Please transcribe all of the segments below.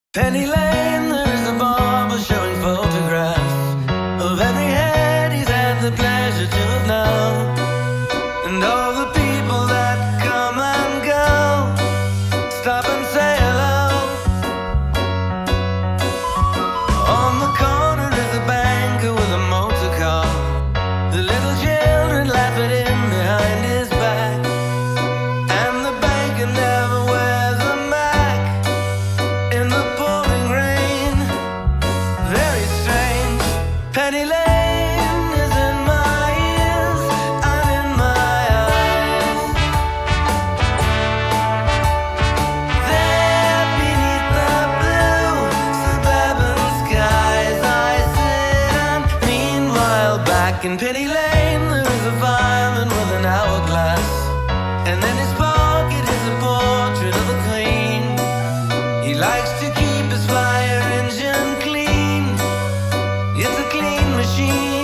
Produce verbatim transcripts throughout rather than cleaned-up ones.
Penny Lane, there's a barber showing photographs of every head he's had the pleasure to have known, and all the people that come and go stop and say hello. On the corner is a banker with a motor car. The little children laugh at him behind his back, and the banker never wears a Mac in the pouring rain. Very strange. Penny Lane is in my ears and in my eyes. There beneath the blue suburban skies I sit, and meanwhile back in Penny Lane there is a fireman with an hourglass, and in his pocket is a portrait of the Queen. He likes to keep his fire engine clean. It's a clean machine.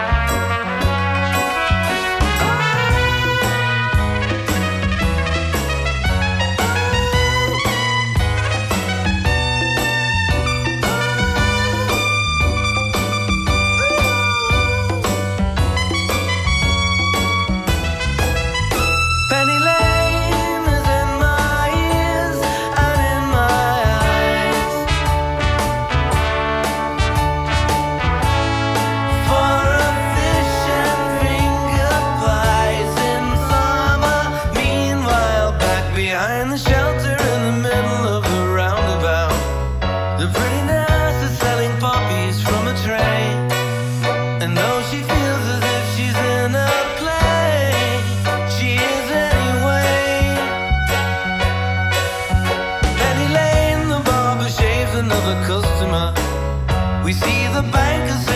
Penny Lane is in my ears and in my eyes. For a fish and finger pies in summer. Meanwhile, back behind the shelter in the middle of the roundabout, the pretty nurse is selling poppies from a tray. And though she feels as if she's in a play, she is anyway. Penny Lane, the barber shaves another customer. We see the banker